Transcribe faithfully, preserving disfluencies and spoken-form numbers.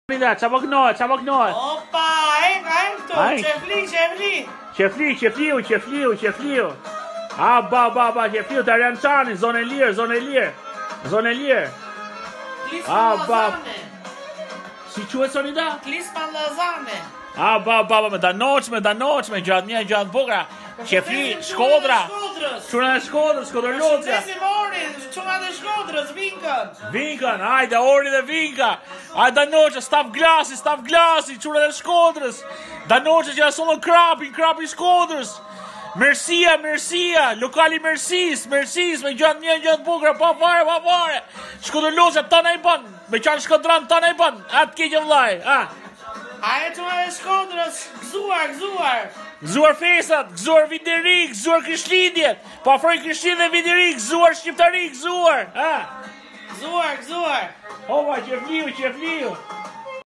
Unidad, çabuk no, çabuk no. Opa, ai, ai, këtu, qefli, qefli. Qefli, qefliu, qefliu, qefliu. A, ba, ba, ba, qefliu, të Ariançani, zonë e lirë, zonë e lirë. Zonë e lirë. Klisman ba. Lazane. Si quhet sonida? Klisman Lazane. A, ba, ba, ba, me danoqme, danoqme, gjatë një, gjatë bukra. Qefli, Shkodra. Quna e Shkodrës, Shkodrë Locja. Shqesim ori, quna e Shkodrës, Vinkën. Vinkën, ajde, ori dhe Vinka. Ajde, danoqe, staf glasi, staf glasi, quna e Shkodrës. Danoqe që jasonë krapin, krapin Shkodrës. Mersia, Mersia, lokali Mersis, Mersis, me gjatë një, gjatë bukra, pa fare, pa fare. Shkodrë Locja, tana i ban, me qanë Shkodran, tana i ban. Atë keqë vlaj, a. Aje quna e Shkodrës, gëzuar, gëzuar. Gëzuar festat, gëzuar Viderik, gëzuar Krishtlindjet. Po afroj Krishtlindje dhe Viderik, gëzuar Shqiptari, gëzuar. Ha? Gëzuar, gëzuar. Ova, qefliu, qefliu.